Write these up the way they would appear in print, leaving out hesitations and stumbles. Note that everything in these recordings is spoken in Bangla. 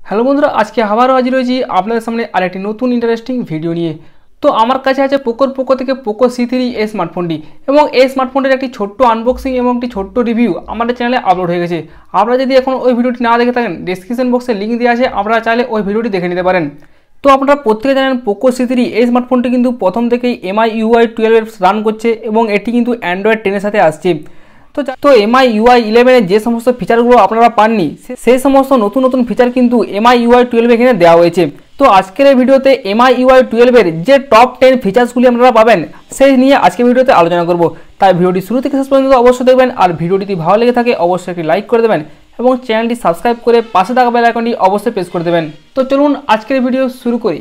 হ্যালো বন্ধুরা, আজকে আবারও হাজির হয়েছি আপনাদের সামনে আরেকটি নতুন ইন্টারেস্টিং ভিডিও নিয়ে। তো আমার কাছে আছে পোকো থেকে পোকো C3 এই স্মার্টফোনটি, এবং এই স্মার্টফোনটির একটি ছোট্ট আনবক্সিং এবং একটি ছোট্ট রিভিউ আমাদের চ্যানেলে আপলোড হয়ে গেছে। আপনারা যদি এখন ওই ভিডিওটি না দেখে থাকেন, ডেসক্রিপশন বক্সে লিঙ্ক দেওয়া আছে, আপনারা চাইলে ওই ভিডিওটি দেখে নিতে পারেন। তো আপনারা প্রত্যেকে জানেন পোকো C3 এই স্মার্টফোনটি কিন্তু প্রথম থেকেই MIUI 12 রান করছে এবং এটি কিন্তু অ্যান্ড্রয়েড 10 এর সাথে আসছে। তো MIUI 11 এর যে সমস্ত ফিচারগুলো আপনারা পাননি, সেই সমস্ত নতুন নতুন ফিচার কিন্তু MIUI 12 এখানে দেওয়া হয়েছে। তো আজকের এই ভিডিওতে MIUI 12 এর যে টপ 10 ফিচার্সগুলি আপনারা পাবেন সেই নিয়ে আজকে ভিডিওতে আলোচনা করব। তাই ভিডিওটি শুরু থেকে শেষ পর্যন্ত অবশ্যই দেখবেন, আর ভিডিওটি যদি ভালো লেগে থাকে অবশ্যই একটি লাইক করে দেবেন এবং চ্যানেলটি সাবস্ক্রাইব করে পাশে থাকা বেল আইকনটি অবশ্যই প্রেস করে দেবেন। তো চলুন আজকের ভিডিও শুরু করি।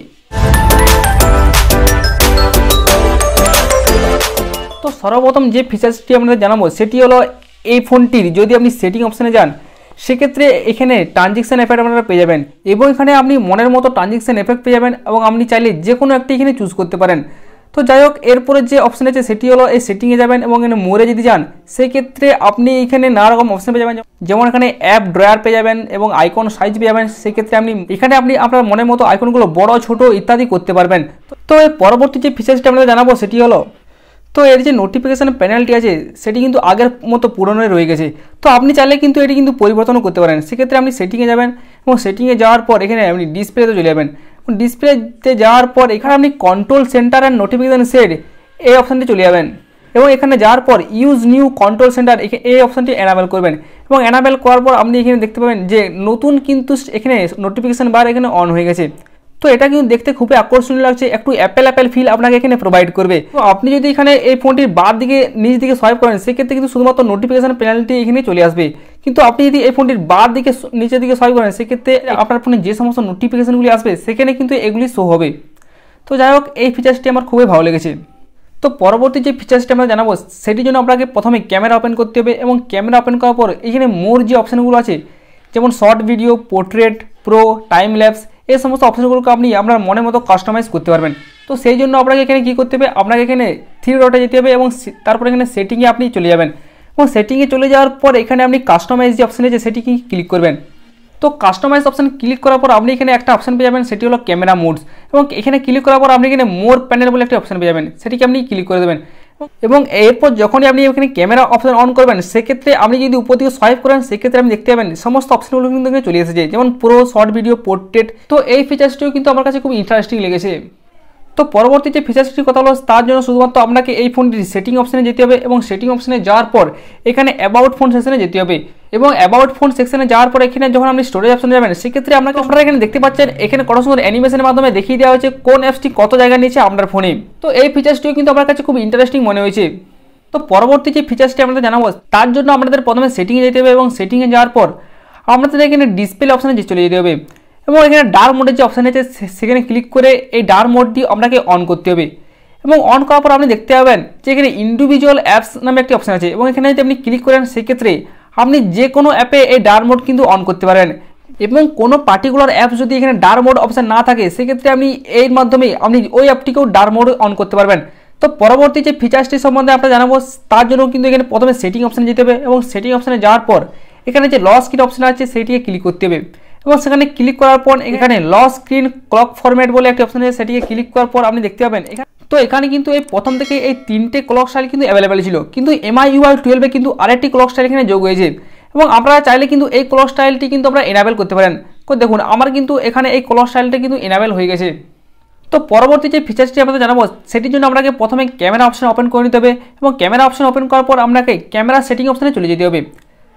তো সর্বপ্রথম যে ফিচার্সটি আপনাদের জানাবো সেটি হলো এই ফোনটির যদি আপনি সেটিং অপশানে যান, সেক্ষেত্রে এখানে ট্রানজিকশন এফেক্ট আপনারা পেয়ে যাবেন, এবং এখানে আপনি মনের মতো ট্রানজিকশন এফেক্ট পেয়ে যাবেন, এবং আপনি চাইলে যে কোনো একটি এখানে চুজ করতে পারেন। তো যাই হোক, এরপরে যে অপশান আছে সেটি হলো এই সেটিংয়ে যাবেন, এবং এখানে মোরে যদি যান সেক্ষেত্রে আপনি এখানে নানা রকম অপশান পেয়ে যাবেন, যেমন এখানে অ্যাপ ড্রয়ার পেয়ে যাবেন এবং আইকন সাইজ পেয়ে যাবেন। সেক্ষেত্রে আপনি আপনার মনের মতো আইকনগুলো বড় ছোট ইত্যাদি করতে পারবেন। তো এর পরবর্তী যে ফিচার্সটি আপনাদের জানাবো সেটি হলো, তো এর যে নোটিফিকেশান প্যানেলটি আছে সেটি কিন্তু আগের মতো পুরনোই রয়ে গেছে। তো আপনি চাইলে কিন্তু এটি কিন্তু পরিবর্তনও করতে পারেন। সেক্ষেত্রে আপনি সেটিংয়ে যাবেন, এবং সেটিংয়ে যাওয়ার পর এখানে আপনি ডিসপ্লেতে চলে যাবেন। ডিসপ্লেতে যাওয়ার পর এখানে আপনি control centre and notification set এই অপশানটি চলে যাবেন, এবং এখানে যাওয়ার পর ইউজ নিউ কন্ট্রোল সেন্টার এই অপশানটি এনাবেল করবেন, এবং এনাবেল করার পর আপনি এখানে দেখতে পাবেন যে নতুন কিন্তু এখানে নোটিফিকেশান বার এখানে অন হয়ে গেছে। তো এটা কিন্তু দেখতে খুবই আকর্ষণীয় লাগছে, একটু অ্যাপেল ফিল আপনাকে এখানে প্রোভাইড করবে। তো আপনি যদি এখানে এই ফোনটির বাঁ দিকে নিচ দিকে সোয়াইপ করেন সেক্ষেত্রে কিন্তু শুধুমাত্র নোটিফিকেশন প্যানেলটি এখানে চলে আসবে, কিন্তু আপনি যদি এই ফোনটির বাঁ দিকে নিচের দিকে সোয়াইপ করেন সেক্ষেত্রে আপনার ফোনে যে সমস্ত নোটিফিকেশনগুলি আসবে সেখানে কিন্তু এগুলি শো হবে। তো যাই হোক, এই ফিচার্সটি আমার খুবই ভালো লেগেছে। তো পরবর্তী যে ফিচার্সটি আমরা জানাবো সেটির জন্য আপনাকে প্রথমে ক্যামেরা ওপেন করতে হবে, এবং ক্যামেরা ওপেন করার পর এখানে মোর যে অপশানগুলো আছে যেমন short video, portrait, pro, time lapse, এই সমস্ত অপশানগুলোকে আপনি আপনার মনের মতো কাস্টমাইজ করতে পারবেন। তো সেই জন্য আপনাকে এখানে কী করতে হবে, আপনাকে এখানে থ্রি ডটে যেতে হবে, এবং তারপর এখানে সেটিংয়ে আপনি চলে যাবেন, এবং সেটিংয়ে চলে যাওয়ার পর এখানে আপনি কাস্টমাইজ যে অপশান আছে সেটি ক্লিক করবেন। তো কাস্টমাইজ অপশান ক্লিক করার পর আপনি এখানে একটা অপশান পেয়ে যাবেন, সেটি হলো ক্যামেরা মোডস, এবং এখানে ক্লিক করার পর আপনি এখানে মোর প্যানেল বলে একটা অপশান পেয়ে যাবেন, সেটিকে আপনি ক্লিক করে দেবেন। এবং এরপর যখনই আপনি এখানে ক্যামেরা অপশান অন করবেন সেক্ষেত্রে আপনি যদি উপর দিকে সোয়াইপ করেন সেক্ষেত্রে আপনি দেখতে পাবেন সমস্ত অপশানগুলো কিন্তু এখানে চলে এসেছে, যেমন প্রো, শর্ট ভিডিও, পোর্ট্রেট। তো এই ফিচার্সটিও কিন্তু আমার কাছে খুব ইন্টারেস্টিং লেগেছে। তো পরবর্তী যে ফিচার্সটির কথা হলো তার জন্য শুধুমাত্র আপনাকে এই ফোনটির সেটিং অপশানে যেতে হবে, এবং সেটিং অপশানে যাওয়ার পর এখানে অ্যাবাউট ফোন সেকশনে যেতে হবে, এবং অ্যাবাউট ফোন সেকশনে যাওয়ার পর এখানে যখন আপনি স্টোরেজ অপশানে যাবেন সেক্ষেত্রে আপনারা এখানে দেখতে পাচ্ছেন এখানে কত সুন্দর অ্যানিমেশনের মাধ্যমে দেখিয়ে দেওয়া হয়েছে কোন অ্যাপসটি কত জায়গা নিয়েছে আপনার ফোনে। তো এই ফিচার্সটিও কিন্তু আমার কাছে খুব ইন্টারেস্টিং মনে হয়েছে। তো পরবর্তী যে ফিচার্সটি আমাদের জানাবো তার জন্য আপনাদের প্রথমে সেটিংয়ে যেতে হবে, এবং সেটিংয়ে যাওয়ার পর আপনাদের এখানে ডিসপ্লে অপশানে চলে যেতে হবে, এবং এখানে ডার্ক মোডের যে অপশান আছে সেখানে ক্লিক করে এই ডার্ক মোডটি আপনাকে অন করতে হবে, এবং অন করার পর আপনি দেখতে পাবেন যে এখানে ইন্ডিভিজুয়াল অ্যাপস নামে একটি অপশান আছে, এবং এখানে যদি আপনি ক্লিক করেন সেক্ষেত্রে আপনি যে কোনো অ্যাপে এই ডার্ক মোড কিন্তু অন করতে পারেন, এবং কোনো পার্টিকুলার অ্যাপস যদি এখানে ডার্ক মোড অপশান না থাকে সেক্ষেত্রে আপনি এর মাধ্যমে আপনি ওই অ্যাপটিকেও ডার্ক মোড অন করতে পারবেন। তো পরবর্তী যে ফিচার্সটি সম্বন্ধে আপনারা জানাবো তার জন্য কিন্তু এখানে প্রথমে সেটিং অপশানে যেতে হবে, এবং সেটিং অপশানে যাওয়ার পর এখানে যে লক স্ক্রিন অপশান আছে সেটিকে ক্লিক করতে হবে, এবং সেখানে ক্লিক করার পর এখানে লক স্ক্রিন ক্লক ফরম্যাট বলে একটা অপশান আছে সেটিকে ক্লিক করার পর আপনি দেখতে পাবেন তো এখানে কিন্তু এই প্রথম থেকে এই তিনটে ক্লক স্টাইল কিন্তু অ্যাভেলেবেল ছিল, কিন্তু MIUI 12 কিন্তু আরেকটি ক্লক স্টাইল এখানে যোগ হয়েছে, এবং আপনারা চাইলে কিন্তু এই ক্লক স্টাইলটি কিন্তু আপনারা এনাবেল করতে পারেন। তো দেখুন আমার কিন্তু এখানে এই ক্লক স্টাইলটা কিন্তু এনাবেল হয়ে গেছে। তো পরবর্তী যে ফিচার্সটি আপনাদের জানাবো সেটির জন্য আপনাকে প্রথমে ক্যামেরা অপশান ওপেন করে নিতে হবে, এবং ক্যামেরা অপশান ওপেন করার পর আপনাকে ক্যামেরা সেটিং অপশানে চলে যেতে হবে।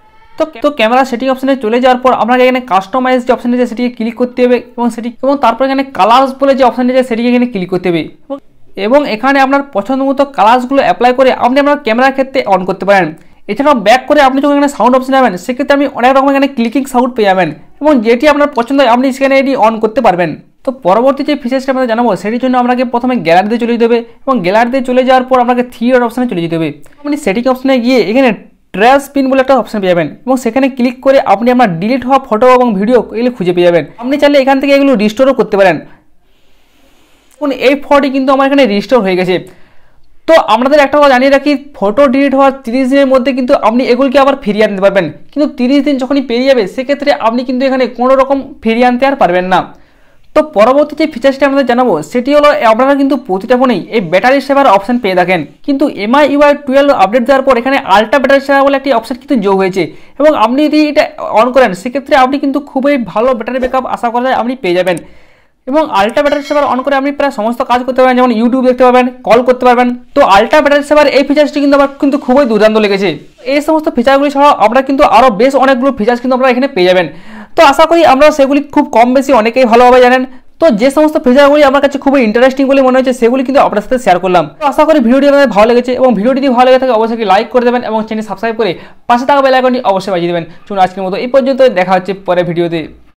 তো ক্যামেরা সেটিং অপশানে চলে যাওয়ার পর আপনাকে এখানে কাস্টমাইজ যে অপশান আছে সেটিকে ক্লিক করতে হবে, এবং তারপর এখানে কালার্স বলে যে অপশান আছে সেটিকে এখানে ক্লিক করতে হবে, এবং এখানে আপনার পছন্দ মতো কালার্সগুলো অ্যাপ্লাই করে আপনি আপনার ক্যামেরার ক্ষেত্রে অন করতে পারেন। এছাড়াও ব্যাক করে আপনি যখন এখানে সাউন্ড অপশানে যাবেন সেক্ষেত্রে আপনি অনেক রকম এখানে ক্লিকিং সাউন্ড পেয়ে যাবেন, এবং যেটি আপনার পছন্দ হয় আপনি সেখানে এটি অন করতে পারবেন। তো পরবর্তী যে ফিচার্সটা আপনাদের জানাবো সেটির জন্য আপনাকে প্রথমে গ্যালারিতে চলে যেতে হবে, এবং গ্যালারিতে চলে যাওয়ার পর আপনাকে থ্রি ডট অপশানে চলে যেতে হবে। আপনি সেটিং অপশানে গিয়ে এখানে ট্র্যাশ পিন বলে একটা অপশান পেয়ে যাবেন, এবং সেখানে ক্লিক করে আপনি আপনার ডিলিট হওয়া ফটো এবং ভিডিও এগুলো খুঁজে পেয়ে যাবেন। আপনি চাইলে এখান থেকে এগুলো রিস্টোরও করতে পারেন। এই ফটোটি কিন্তু আমার এখানে রিস্টোর হয়ে গেছে। তো আপনাদের একটা কথা জানিয়ে রাখি, ফটো ডিলিট হওয়ার 30 দিনের মধ্যে কিন্তু আপনি এগুলিকে আবার ফিরিয়ে আনতে পারবেন, কিন্তু 30 দিন যখনই পেরিয়ে যাবে সেক্ষেত্রে আপনি কিন্তু এখানে কোনো রকম ফিরিয়ে আনতে আর পারবেন না। তো পরবর্তী যে ফিচার্সটি আমাদের জানাবো সেটি হলো আপনারা কিন্তু প্রতিটা ফোনেই এই ব্যাটারি সেভার অপশন পেয়ে থাকেন, কিন্তু MIUI 12 আপডেট দেওয়ার পর এখানে আল্ট্রা ব্যাটারি সেভার বলে একটি অপশন কিন্তু যোগ হয়েছে, এবং আপনি যদি এটা অন করেন সেক্ষেত্রে আপনি কিন্তু খুবই ভালো ব্যাটারি ব্যাকআপ আশা করা যায় আপনি পেয়ে যাবেন। এবং আল্ট্রা ব্যাটারি সেভার অন করে আপনি প্রায় সমস্ত কাজ করতে পারবেন, যেমন ইউটিউব দেখতে পারবেন, কল করতে পারবেন। তো আল্ট্রা ব্যাটারি সেভার এই ফিচার্সটি কিন্তু আমার কিন্তু খুবই দুর্দান্ত লেগেছে। এই সমস্ত ফিচারগুলি ছাড়াও আপনারা কিন্তু আরও বেশ অনেকগুলো ফিচার্স কিন্তু আপনারা এখানে পেয়ে যাবেন। তো আশা করি আমরা সেগুলি খুব কম বেশি অনেকেই ভালোভাবে জানেন। তো যে সমস্ত ফিচারগুলি আমার কাছে খুবই ইন্টারেস্টিং বলে মনে হচ্ছে সেগুলি কিন্তু আপনার সাথে শেয়ার করলাম। তো আশা করি ভিডিওটি আপনাদের ভালো লেগেছে, এবং ভিডিওটি যদি ভালো লেগে থাকে অবশ্যই লাইক করে দেবেন এবং চ্যানেল সাবস্ক্রাইব করে পাশে থাকা বেল আইকনটি অবশ্যই বাজিয়ে দেবেন। চলুন আজকের মতো এই পর্যন্ত, দেখা হচ্ছে পরের ভিডিওতে।